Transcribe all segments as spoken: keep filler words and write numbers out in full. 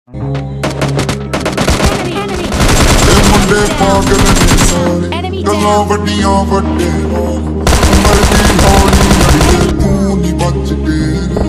मुंडे पागल ने सारे गल्लां वड्डियां वड्डे उमर दी हौली हौली तू नहीं बच तेरा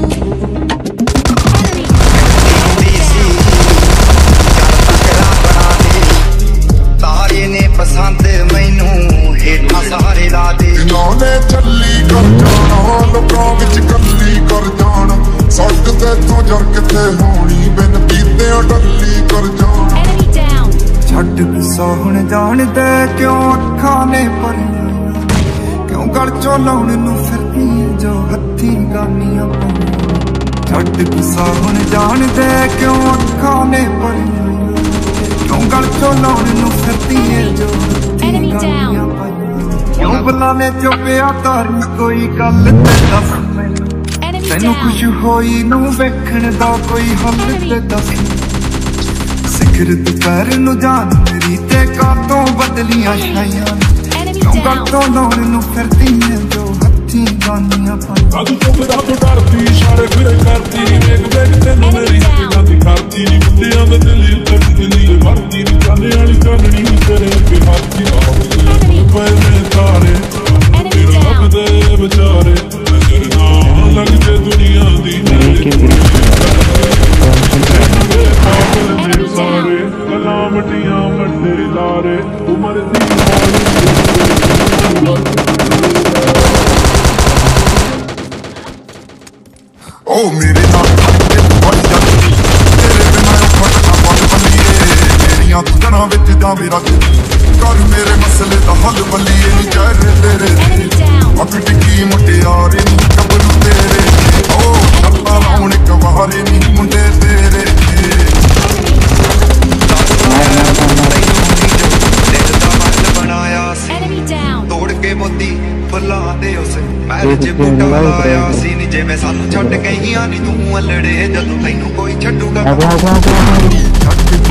तारे ने पसंद मैनू हेठा सारे ला दे इन्होंने छल्ली कर जाना लोकां विच कल्ली कर जाना सट ते तू जर किते होनी बिन पीते डल्ली कर जाना छड्ड गुस्सा हुण जानदे क्यों अखां ने भरियां क्यों गल चों लाउण नूं फिरदी जो हत्थी गानियां पाईयां छड्ड गुस्सा हुण जानदे क्यों अखां ने भरियां क्यों गल चों लाउण नूं फिरदी जो हत्थी गानियां पाईयां क्यों बुलाने चुप्पिया तारी कोई गल ते दस मैनूं तैनूं खुश होई नूं वेखण दा कोई हल ते दस सिखर दुपहर नूं जान मेरी ते कातों बदलियां छाइयां क्यों गलतों लाउण नूं फिरदी जो हत्थी गानियां पाईयां अग चुपदा तू डरदी इशारे फिरे करदी वेख वेख तैनूं मेरी हत्थां दी करदी नी मुंडियां दे दिल तड़दी नी मरदी नी जाने वाली कहानी तेरे अगे हाथी पहले तारे तेरा रब दे बेचारे नजर ना लगदे दुनिया दी सारे कलामटियां वड्डे लारे उमर दी ओ मेरे नाल बड़ी जाती तेरे बिना फटना बंद बल्लीए मेरियां तुझां विच जावे रख कर मेरे मसले दा हल बल्लीए नी जहर तेरे अख टिक्की मुटियारे नी कबरू तेरे ओ छप्पा लाउण कवारे नी मुंडे तेरे तोड़ के मोती फुला दे उस मैल च बूटा लाया सी नी जिवें सानू छड्ड गईयां नी तू अलड़े जदों तैनू कोई छड्डूगा